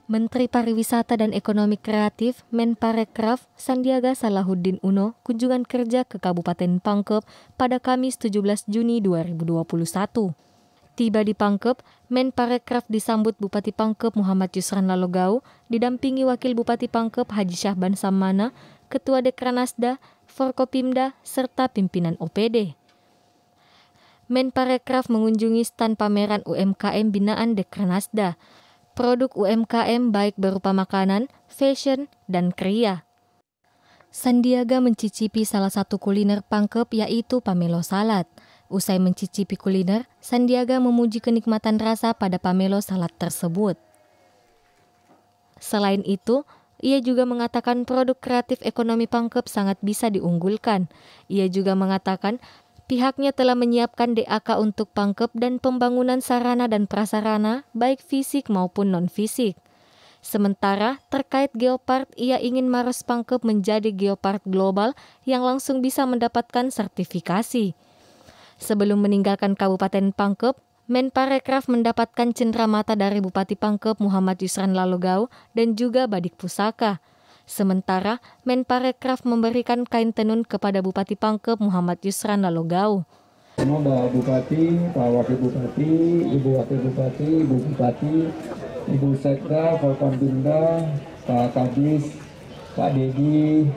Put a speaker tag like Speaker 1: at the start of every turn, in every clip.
Speaker 1: Menteri Pariwisata dan Ekonomi Kreatif Menparekraf Sandiaga Salahuddin Uno kunjungan kerja ke Kabupaten Pangkep pada Kamis 17 Juni 2021. Tiba di Pangkep, Menparekraf disambut Bupati Pangkep Muhammad Yusran Lalogau, didampingi Wakil Bupati Pangkep Haji Syahban Samana, Ketua Dekranasda, Forkopimda, serta pimpinan OPD. Menparekraf mengunjungi stan pameran UMKM binaan Dekranasda. Produk UMKM baik berupa makanan, fashion, dan kriya. Sandiaga mencicipi salah satu kuliner Pangkep yaitu pamelo salad. Usai mencicipi kuliner, Sandiaga memuji kenikmatan rasa pada pamelo salad tersebut. Selain itu, ia juga mengatakan produk kreatif ekonomi Pangkep sangat bisa diunggulkan. Ia juga mengatakan pihaknya telah menyiapkan DAK untuk Pangkep dan pembangunan sarana dan prasarana baik fisik maupun non-fisik. Sementara terkait Geopark, ia ingin Maros Pangkep menjadi Geopark global yang langsung bisa mendapatkan sertifikasi. Sebelum meninggalkan Kabupaten Pangkep, Menparekraf mendapatkan cenderamata dari Bupati Pangkep Muhammad Yusran Lalogau dan juga Badik Pusaka. Sementara Menparekraf memberikan kain tenun kepada Bupati Pangkep Muhammad Yusran Lalogau.
Speaker 2: Semoga Bupati, Pak Wakil Bupati, Ibu Wakil Bupati, Ibu Bupati, Ibu Sekda, Forkopimda, Pak Kadis, Pak Dedi,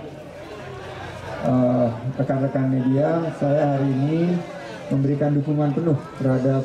Speaker 2: rekan-rekan media, saya hari ini memberikan dukungan penuh terhadap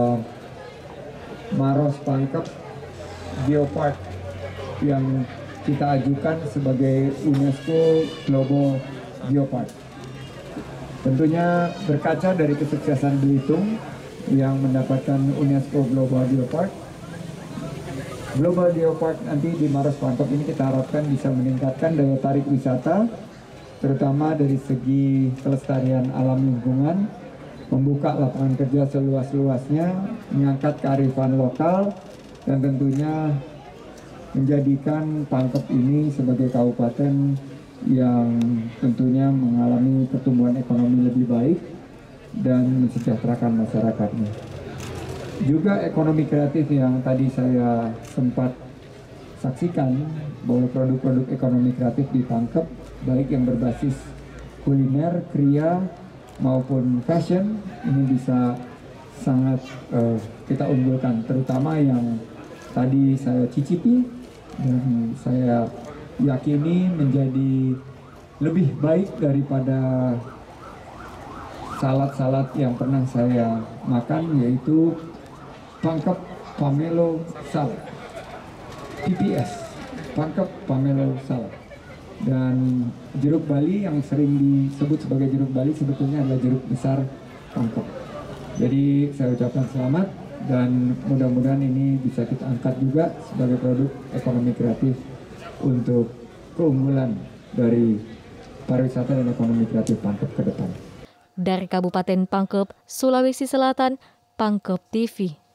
Speaker 2: Maros Pangkep Geopark yang kita ajukan sebagai UNESCO Global Geopark. Tentunya berkaca dari kesuksesan Belitung yang mendapatkan UNESCO Global Geopark. Global Geopark nanti di Maros Pangkep ini kita harapkan bisa meningkatkan daya tarik wisata, terutama dari segi kelestarian alam lingkungan, membuka lapangan kerja seluas-luasnya, mengangkat kearifan lokal, dan tentunya menjadikan Pangkep ini sebagai kabupaten yang tentunya mengalami pertumbuhan ekonomi lebih baik dan mensejahterakan masyarakatnya. Juga ekonomi kreatif yang tadi saya sempat saksikan bahwa produk-produk ekonomi kreatif di Pangkep baik yang berbasis kuliner, kriya maupun fashion ini bisa sangat kita unggulkan, terutama yang tadi saya cicipi dan saya yakini menjadi lebih baik daripada salad-salad yang pernah saya makan, yaitu Pangkep Pamelo Salad, PPS, Pangkep Pamelo Salad. Dan jeruk Bali yang sering disebut sebagai jeruk Bali sebetulnya adalah jeruk besar Pangkep. Jadi saya ucapkan selamat dan mudah-mudahan ini bisa kita angkat juga sebagai produk ekonomi kreatif untuk keunggulan dari pariwisata dan ekonomi kreatif Pangkep ke depan.
Speaker 1: Dari Kabupaten Pangkep, Sulawesi Selatan, Pangkep TV.